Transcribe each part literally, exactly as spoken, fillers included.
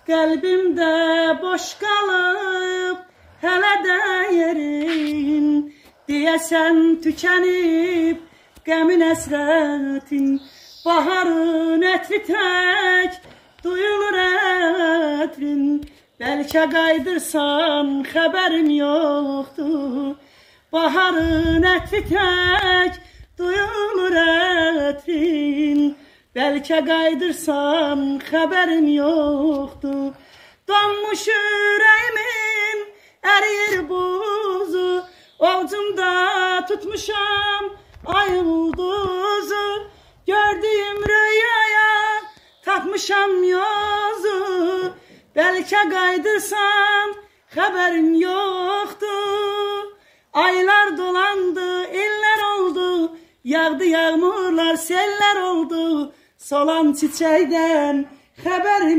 Qəlbimdə boş qalıb hələ də yerin, deyəsən tükənib qəmin əsrətin. Baharın ətri tək duyulur ətrin, bəlkə qaydırsan xəbərim yoxdur. Baharın ətri tək duyulur ətrin, bəlkə qaydırsan xəbərim yoxdur. Donmuş ürəyimin əriyir buzu, ovcumda tutmuşam ay ulduzu. Gördüyüm rüyaya tapmışam yozu, bəlkə qaydırsan xəbərim yoxdur. Aylar dolandı, illər oldu, yağdı yağmurlar, seller oldu. Solan çiçəkdən xəbərim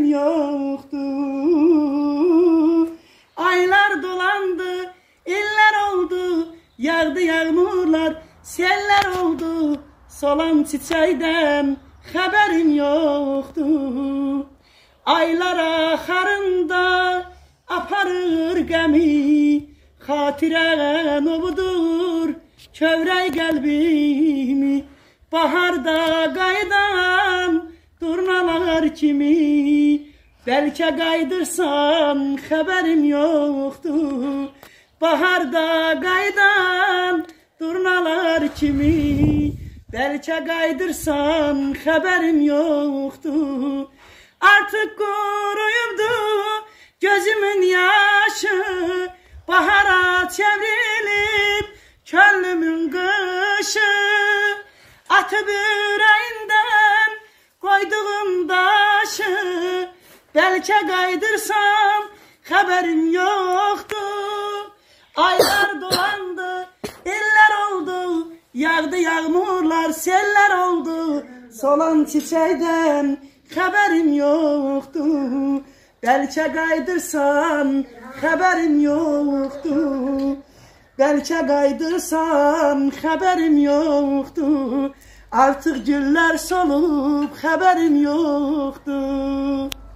yoxdur. Aylar dolandı, illər oldu, yağdı yağmurlar, seller oldu. Solan çiçəkdən xəbərim yoxdur. Aylar axarında aparır qəmi, xatirən ovudur kövrək qəlbimi. Baharda qaydan durnalar kimi, bəlkə qaydırsan xəbərim yoxdur. Baharda qaydan durnalar kimi, bəlkə qaydırsan xəbərim yoxdur. Artıq quruyubdu gözümün yaşı, bahara çevrilib könlümün qışı. Atıb ürəyindən qoyduğum daşı, bəlkə qaydırsam xəbərim yoxdur. Aylar dolandı, illər oldu, yağdı yağmurlar, seller oldu. Solan çiçəkdən xəbərim yoxdur. Bəlkə qaydırsan xəbərim yoxdur. Bəlkə qaydırsan xəbərim yoxdur. Artıq güllər solub xəbərim yoxdur.